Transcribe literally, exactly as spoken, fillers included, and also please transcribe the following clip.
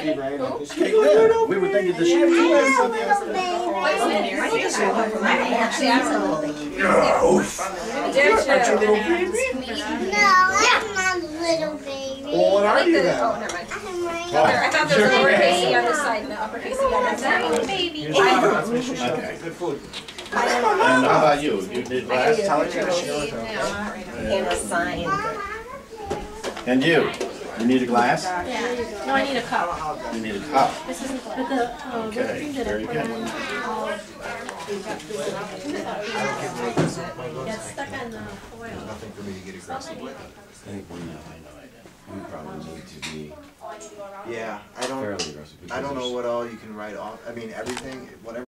right? Okay, good. We were thinking the ship too. Actually, I'm a little baby. No. Aren't you a little baby? No, I'm not a little baby. Well, what are you then? Oh, never mind. I'm right I thought there was a lowercase e on this side and the uppercase e on that side. baby. Okay. Good food. And how about you? You did glass? Tell her to share it. And a sign. And you? You need a glass? Yeah. No, I need a cup. You need a cup. This isn't, but the, uh, whipped Okay, cream that I very put good. on, uh, gets stuck on the foil. Nothing for me to get aggressive with. I think we, I know, we probably need to be Yeah, I don't. fairly aggressive. I don't because know what all you can write off. I mean, everything, whatever.